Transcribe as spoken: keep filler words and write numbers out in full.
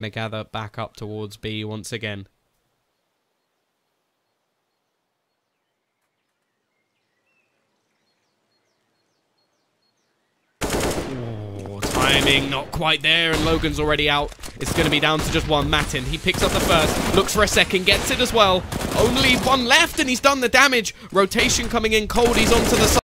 They gather back up towards B once again. Oh, timing not quite there, and Logan's already out. It's going to be down to just one. matHEND, he picks up the first, looks for a second, gets it as well. Only one left, and he's done the damage. Rotation coming in cold, he's onto the side.